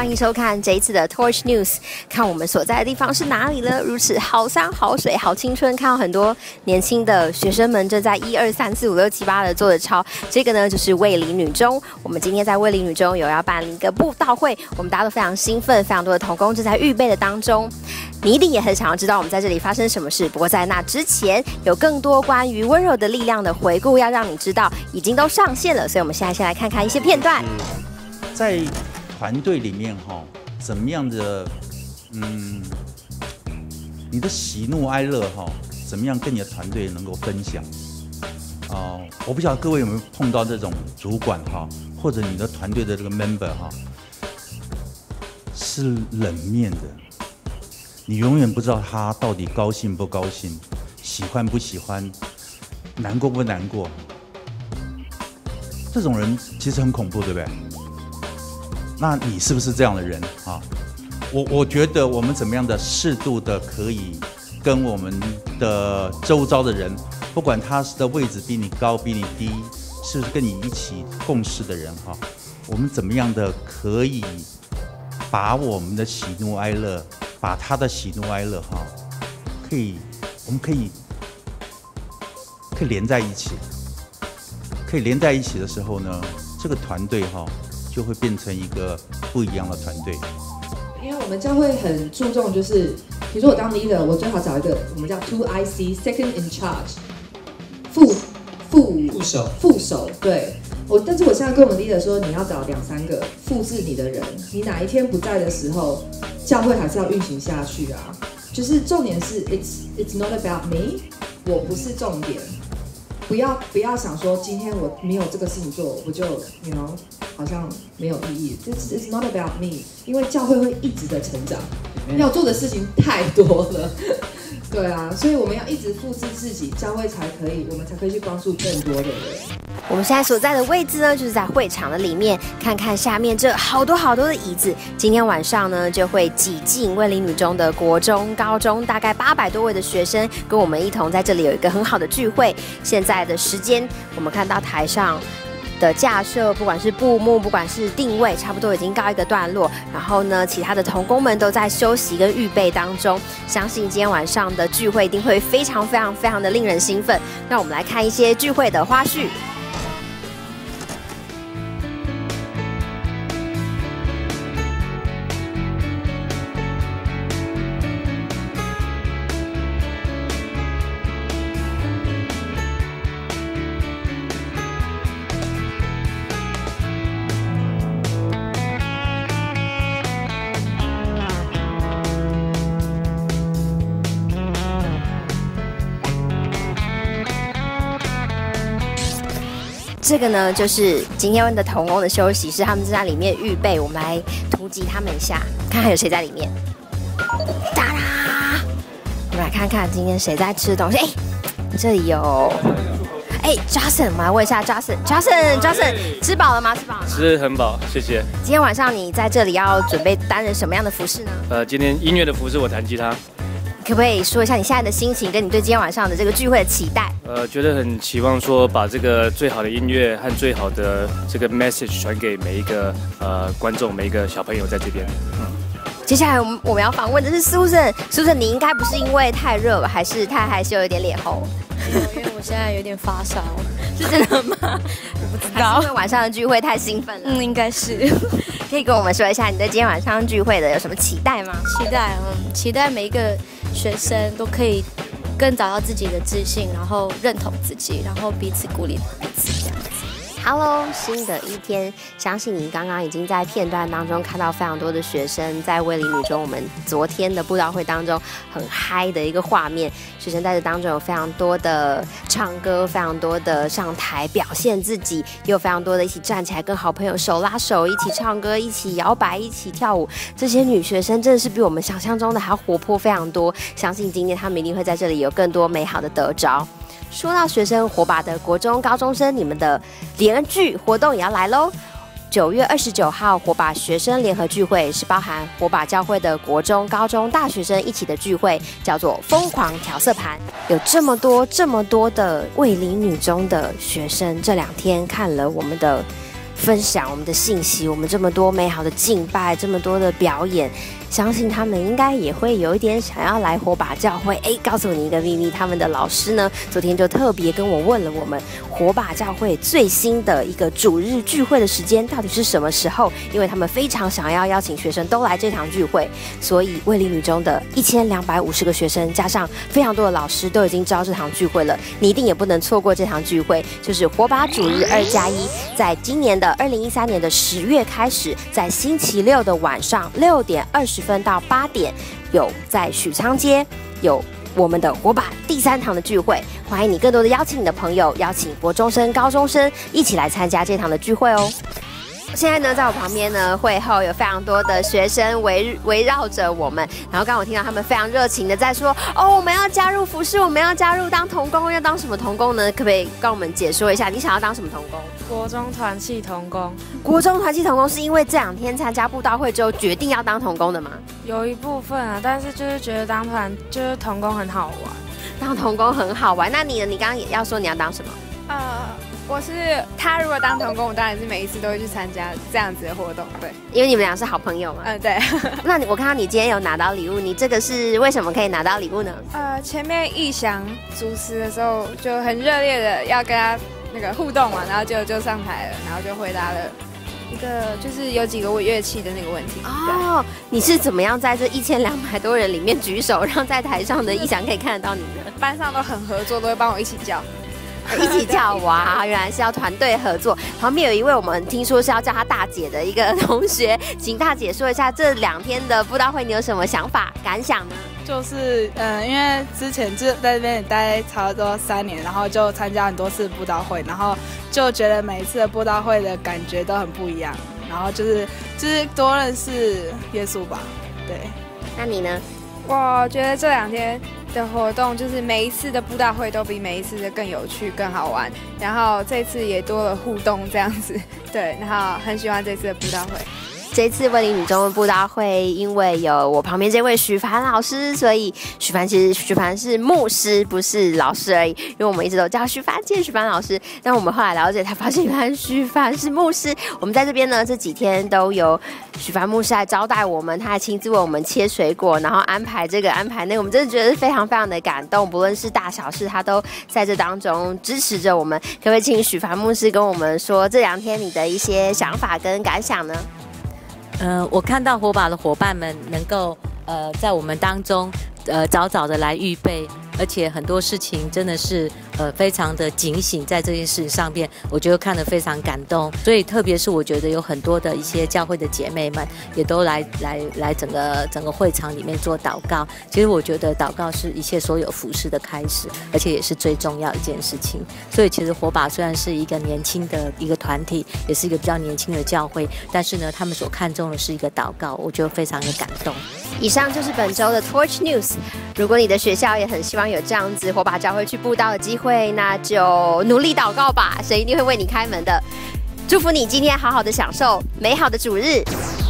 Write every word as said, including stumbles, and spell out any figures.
欢迎收看这一次的 Torch News。看我们所在的地方是哪里呢？如此好山好水好青春，看到很多年轻的学生们正在一二三四五六七八的做着操。这个呢就是卫理女中。我们今天在卫理女中有要办一个布道会，我们大家都非常兴奋，非常多的同工正在预备的当中。你一定也很想要知道我们在这里发生什么事。不过在那之前，有更多关于温柔的力量的回顾要让你知道，已经都上线了。所以我们现在先来看看一些片段。 在团队里面哈，怎么样的，嗯，你的喜怒哀乐哈，怎么样跟你的团队能够分享？哦、呃，我不晓得各位有没有碰到这种主管哈，或者你的团队的这个 member 哈，是冷面的，你永远不知道他到底高兴不高兴，喜欢不喜欢，难过不难过。这种人其实很恐怖，对不对？那你是不是这样的人啊？我我觉得我们怎么样的适度的可以跟我们的周遭的人，不管他的位置比你高比你低，是不是跟你一起共事的人哈，我们怎么样的可以把我们的喜怒哀乐，把他的喜怒哀乐哈，可以我们可以可以连在一起，可以连在一起的时候呢，这个团队哈。就会变成一个不一样的团队。 因为我们教会很注重，就是比如说我当 leader， 我最好找一个我们叫 two I C second in charge， 副副副手副手。对我，但是我现在跟我们 leader 说，你要找两三个复制你的人，你哪一天不在的时候，教会还是要运行下去啊。就是重点是 it's it's not about me， 我不是重点。不要不要想说今天我没有这个事情做，我就 you know 好像没有意义。It's it's not about me， 因为教会会一直的成长，要做的事情太多了。对啊，所以我们要一直复制自己，教会才可以，我们才可以去帮助更多的人。 我们现在所在的位置呢，就是在会场的里面，看看下面这好多好多的椅子。今天晚上呢，就会挤进卫理女中的国中、高中，大概八百多位的学生，跟我们一同在这里有一个很好的聚会。现在的时间，我们看到台上的架设，不管是布幕，不管是定位，差不多已经告一个段落。然后呢，其他的同工们都在休息跟预备当中。相信今天晚上的聚会一定会非常非常非常的令人兴奋。让我们来看一些聚会的花絮。这个呢，就是今天的同工的休息室，他们正在里面预备。我们来突击他们一下，看还有谁在里面。哒啦！我们来看看今天谁在吃东西。哎，这里有，哎 ，Jason， 我们来问一下 Jason，Jason，Jason， 吃饱了吗？吃饱了吗？ 吃很饱，谢谢。 今天晚上你在这里要准备担任什么样的服饰呢？ 呃，今天音乐的服饰我弹吉他。 可不可以说一下你现在的心情，跟你对今天晚上的这个聚会的期待？ 呃，觉得很期望说把这个最好的音乐和最好的这个 message 传给每一个呃观众，每一个小朋友在这边。嗯。 接下来我们我们要访问的是 Susan，Susan， 你应该不是因为太热吧，还是太害羞有点脸红？ 因为我现在有点发烧， 是真的吗？我不知道，因为晚上的聚会太兴奋了。 嗯，应该是。 可以跟我们说一下你对今天晚上聚会的有什么期待吗？ 期待，嗯，期待每一个学生都可以更找到自己的自信，然后认同自己，然后彼此鼓励彼此这样子。 Hello， 新的一天，相信你刚刚已经在片段当中看到非常多的学生在卫理女中我们昨天的布道会当中很嗨的一个画面。学生在这当中有非常多的唱歌，非常多的上台表现自己，也有非常多的一起站起来跟好朋友手拉手一起唱歌，一起摇摆，一起跳舞。这些女学生真的是比我们想象中的还要活泼非常多。相信今天她们一定会在这里有更多美好的得着。说到学生火把的国中高中生，你们的联聚活动也要来喽！九月二十九号，火把学生联合聚会是包含火把教会的国中、高中、大学生一起的聚会，叫做“疯狂调色盘”。有这么多、这么多的卫理女中的学生，这两天看了我们的分享我们的信息，我们这么多美好的敬拜，这么多的表演，相信他们应该也会有一点想要来火把教会。哎，告诉你一个秘密，他们的老师呢，昨天就特别跟我问了我们火把教会最新的一个主日聚会的时间到底是什么时候，因为他们非常想要邀请学生都来这场聚会，所以卫理女中的一千两百五十个学生加上非常多的老师都已经知道这场聚会了，你一定也不能错过这场聚会，就是火把主日二加一，在今年的二零一三年的十月开始，在星期六的晚上六点二十分到八点，有在许昌街有我们的火把第三堂的聚会，欢迎你更多的邀请你的朋友，邀请国中生、高中生一起来参加这堂的聚会哦。现在呢，在我旁边呢，会后有非常多的学生围围绕着我们，然后刚刚我听到他们非常热情的在说，哦，我们要加入服侍，我们要加入当童工，要当什么童工呢？可不可以跟我们解说一下，你想要当什么童工？ 国中团契童工。 国中团契童工是因为这两天参加布道会之后决定要当童工的吗？ 有一部分啊，但是就是觉得当团就是童工很好玩， 当童工很好玩。那你呢？你刚刚也要说你要当什么？ 呃。我是他，如果当童工，我当然是每一次都会去参加这样子的活动，对， 因为你们俩是好朋友嘛。 嗯、呃，对。 那你我看到你今天有拿到礼物，你这个是为什么可以拿到礼物呢？ 呃，前面义翔主持的时候就很热烈的要跟他那个互动嘛，然后就就上台了，然后就回答了一个就是有几个乐器的那个问题。 哦，你是怎么样在这一千两百多人里面举手，让在台上的义翔可以看得到你呢？ 班上都很合作，都会帮我一起叫。 一起叫哇！原来是要团队合作。旁边有一位我们听说是要叫她大姐的一个同学，请大姐说一下这两天的布道会你有什么想法感想呢？ 就是嗯，因为之前就在这边也待差不多三年，然后就参加很多次布道会，然后就觉得每一次的布道会的感觉都很不一样，然后就是就是多认识耶稣吧。对， 那你呢？ 我觉得这两天的活动就是每一次的布道会都比每一次的更有趣、更好玩，然后这次也多了互动这样子，对，然后很喜欢这次的布道会。 这次卫理女中的布道会，因为有我旁边这位许凡老师，所以许凡其实许凡是牧师，不是老师而已。因为我们一直都叫许凡见许凡老师，但我们后来了解才发现，原来许凡是牧师。我们在这边呢，这几天都有许凡牧师来招待我们，他还亲自为我们切水果，然后安排这个安排那个，我们真的觉得非常非常的感动。不论是大小事，他都在这当中支持着我们。可不可以请许凡牧师跟我们说这两天你的一些想法跟感想呢？ 呃，我看到火把的伙伴们能够呃在我们当中呃早早的来预备，而且很多事情真的是呃非常的警醒在这件事情上面，我觉得看得非常感动。所以特别是我觉得有很多的一些教会的姐妹们也都来来来整个整个会场里面做祷告。其实我觉得祷告是一切所有服事的开始，而且也是最重要的一件事情。所以其实火把虽然是一个年轻的一个团体，也是一个比较年轻的教会，但是呢他们所看重的是一个祷告，我觉得非常的感动。 以上就是本周的 Torch News。如果你的学校也很希望有这样子火把教会去布道的机会，那就努力祷告吧，神一定会为你开门的。祝福你今天好好的享受美好的主日。